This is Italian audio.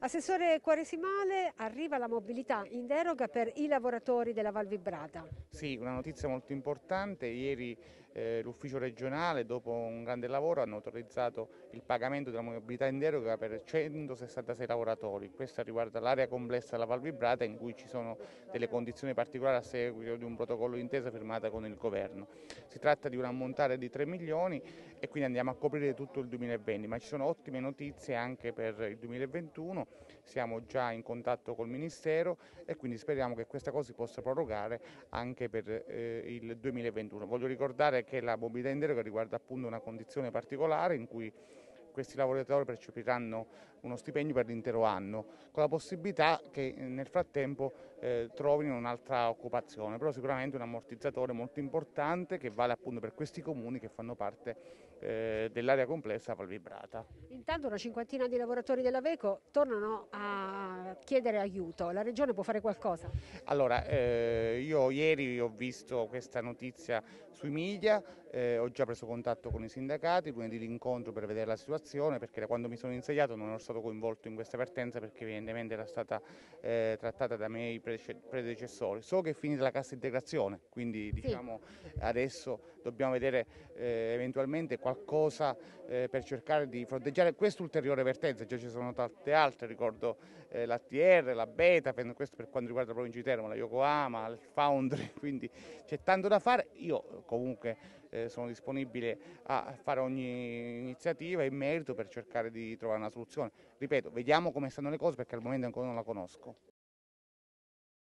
Assessore Quaresimale, arriva la mobilità in deroga per i lavoratori della Val Vibrata. Sì, una notizia molto importante. Ieri l'ufficio regionale, dopo un grande lavoro, hanno autorizzato il pagamento della mobilità in deroga per 166 lavoratori. Questa riguarda l'area complessa della Val Vibrata, in cui ci sono delle condizioni particolari a seguito di un protocollo d'intesa firmata con il governo. Si tratta di un ammontare di 3 milioni e quindi andiamo a coprire tutto il 2020, ma ci sono ottime notizie anche per il 2021. Siamo già in contatto col Ministero e quindi speriamo che questa cosa si possa prorogare anche per il 2021. Voglio ricordare che la mobilità in deroga riguarda appunto una condizione particolare in cui questi lavoratori percepiranno uno stipendio per l'intero anno, con la possibilità che nel frattempo trovino un'altra occupazione, però sicuramente un ammortizzatore molto importante che vale appunto per questi comuni che fanno parte dell'area complessa Val Vibrata. Intanto una cinquantina di lavoratori della Veco tornano a chiedere aiuto. La Regione può fare qualcosa? Allora, io ieri ho visto questa notizia sui media, ho già preso contatto con i sindacati, lunedì l'incontro per vedere la situazione, perché da quando mi sono insediato non ero stato coinvolto in questa vertenza perché evidentemente era stata trattata da miei predecessori. So che è finita la cassa integrazione, quindi Sì. diciamo adesso dobbiamo vedere eventualmente qualcosa per cercare di fronteggiare questa ulteriore vertenza. Già ci sono tante altre, ricordo l'ATR, la Betafen, questo per quanto riguarda la provincia di Teramo, la Yokohama, il Foundry, quindi c'è tanto da fare. Io comunque sono disponibile a fare ogni iniziativa in merito per cercare di trovare una soluzione. Ripeto, vediamo come stanno le cose perché al momento ancora non la conosco.